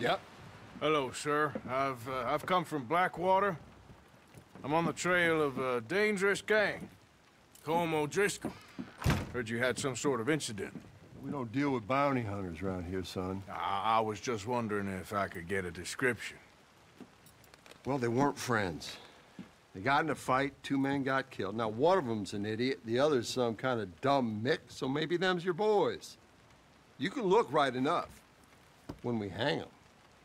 Yep. Hello, sir. I've come from Blackwater. I'm on the trail of a dangerous gang. Colm O'Driscoll. Heard you had some sort of incident. We don't deal with bounty hunters around here, son. I was just wondering if I could get a description. Well, they weren't friends. They got in a fight, 2 men got killed. Now, one of them's an idiot, the other's some kind of dumb mix, so maybe them's your boys. You can look right enough when we hang them.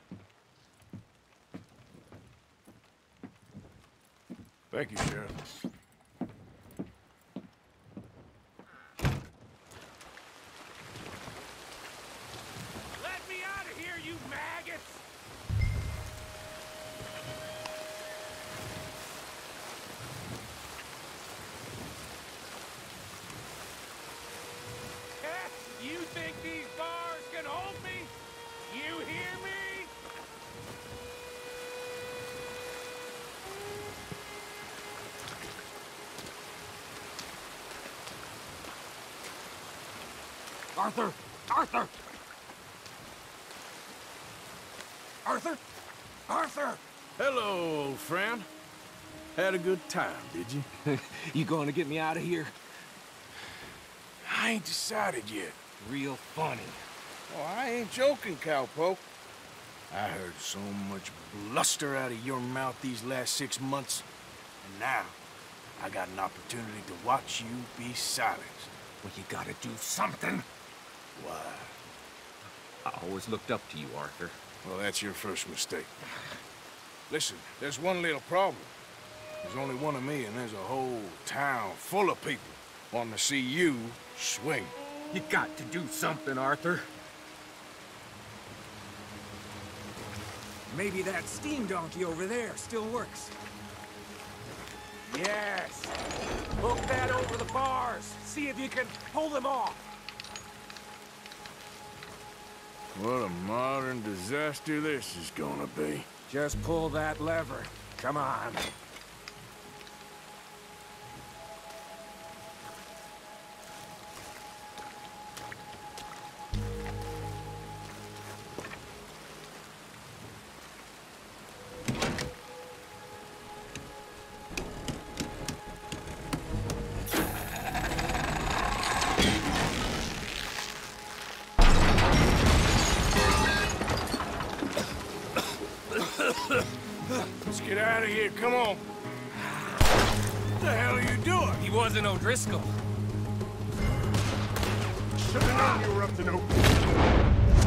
Thank you, Sheriff. Let me out of here, you maggots! You think these bars can hold me? You hear me? Arthur! Arthur! Arthur! Arthur! Hello, old friend. Had a good time, did you? You going to get me out of here? I ain't decided yet. Real funny. Oh, I ain't joking, cowpoke. I heard so much bluster out of your mouth these last 6 months. And now, I got an opportunity to watch you be silenced. Well, you gotta do something. Why? I always looked up to you, Arthur. Well, that's your first mistake. Listen, there's one little problem. There's only one of me, and there's a whole town full of people wanting to see you swing. You got to do something, Arthur. Maybe that steam donkey over there still works. Yes! Hook that over the bars. See if you can pull them off. What a modern disaster this is gonna be. Just pull that lever. Come on. Let's get out of here, come on. What the hell are you doing? He wasn't O'Driscoll. Should've known you were up to no good.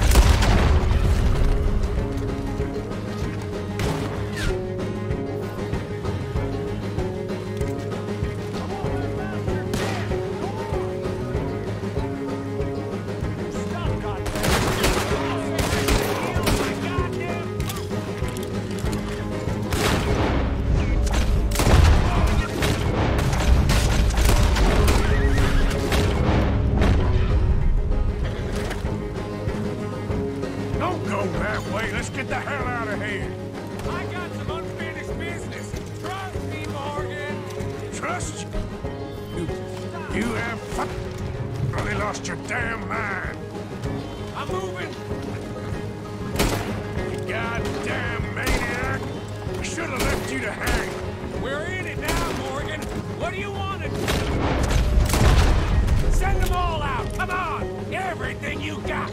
Let's get the hell out of here. I got some unfinished business. Trust me, Morgan. Trust you? You have really lost your damn mind. I'm moving. You goddamn maniac. I should have left you to hang. We're in it now, Morgan. What do you want? Send them all out. Come on. Everything you got.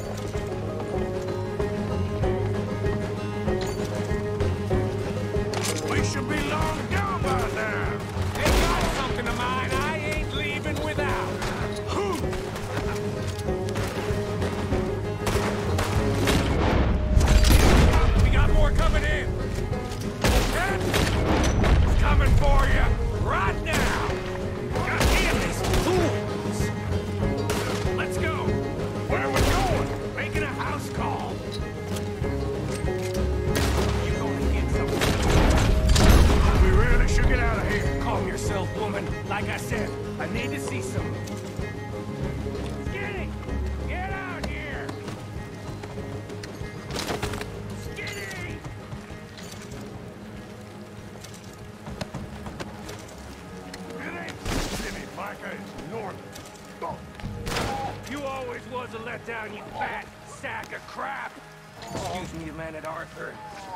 We should be long gone by now. They got something of mine I ain't leaving without. Who? We got more coming in. It's coming for you right now. God damn these fools. Let's go. Where are we going? Making a house call. You gonna get something? We really should get out of here. Calm yourself, woman. Like I said, I need to see some. Skinny! Get out here! Skinny! It ain't Jimmy Micah, it's Norman. Go. You always was a letdown, you fat sack of crap. Excuse me a minute, Arthur.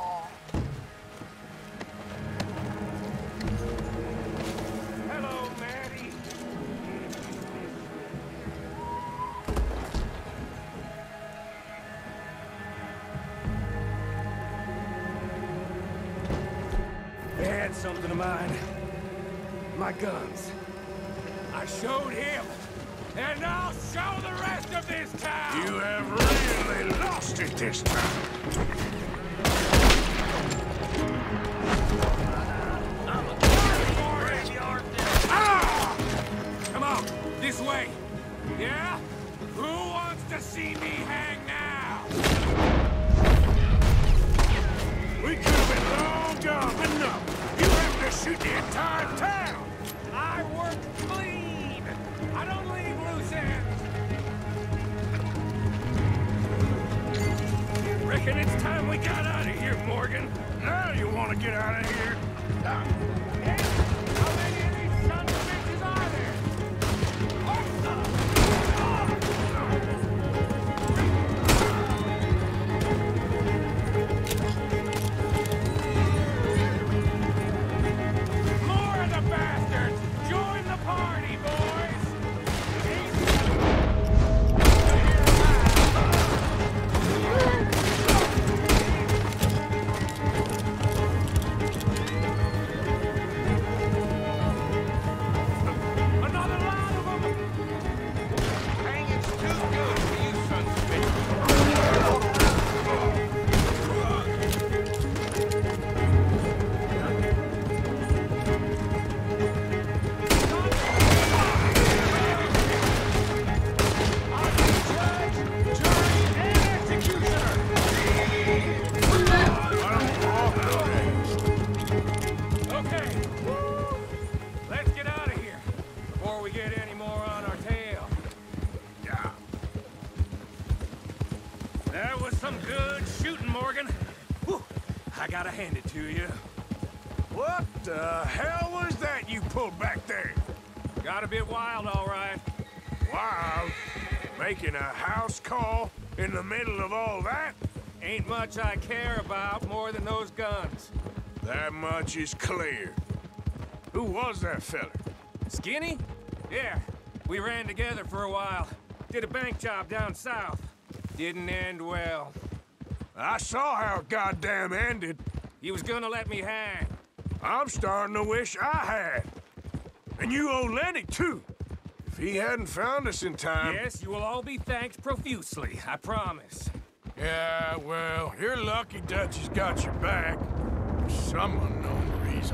Hello, Maddie. They had something of mine. My guns. I showed him, and I'll show the rest of this town! You have really lost it this time. I'm a for it, Arthur! Ah! Come on, this way. Yeah? Who wants to see me hang now? We could have been long gone, but no. You have to shoot the entire town. I work clean. I don't leave loose ends. Reckon it's time we got out of here, Morgan. Now you want to get out of here? Hey, how many of these sons of bitches are there? More of the bastards! Join the party, boys! Another lot of them! Hanging's too good for you sons of bitches. Okay. Let's get out of here before we get any more on our tail. Yeah. That was some good shooting, Morgan. Whew. I gotta hand it to you. What the hell was that you pulled back there? Got a bit wild, all right. Wild? Making a house call in the middle of all that? Ain't much I care about more than those guns. That much is clear. Who was that fella? Skinny? Yeah. We ran together for a while. Did a bank job down south. Didn't end well. I saw how it goddamn ended. He was gonna let me hang. I'm starting to wish I had. And you owe Lenny, too. If he hadn't found us in time... Yes, you will all be thanked profusely, I promise. Yeah, well, you're lucky Dutch has got your back. For some unknown reason.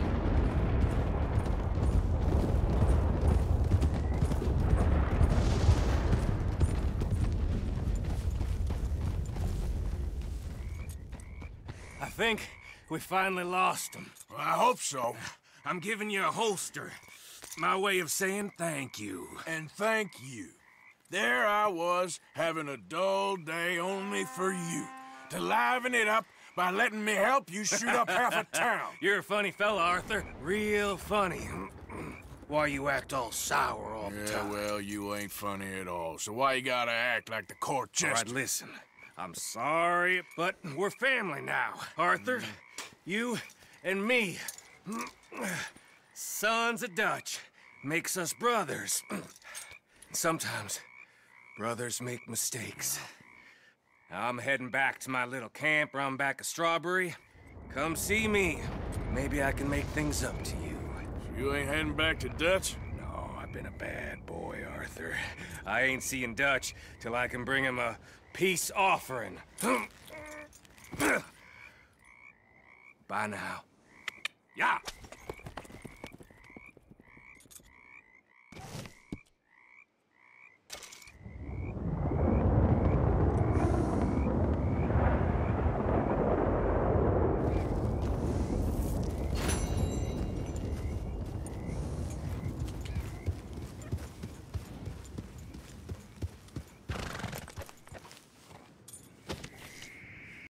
I think we finally lost him. Well, I hope so. I'm giving you a holster. My way of saying thank you. And thank you. There I was, having a dull day only for you. To liven it up by letting me help you shoot up half a town. You're a funny fella, Arthur. Real funny. Why you act all sour all the Yeah, time? well, you ain't funny at all. So why you gotta act like the court All jester? right, listen. I'm sorry, but we're family now. Arthur, you and me. Sons of Dutch makes us brothers. Sometimes brothers make mistakes. I'm heading back to my little camp around back of Strawberry. Come see me. Maybe I can make things up to you. You ain't heading back to Dutch? No, I've been a bad boy, Arthur. I ain't seeing Dutch till I can bring him a peace offering. Bye now.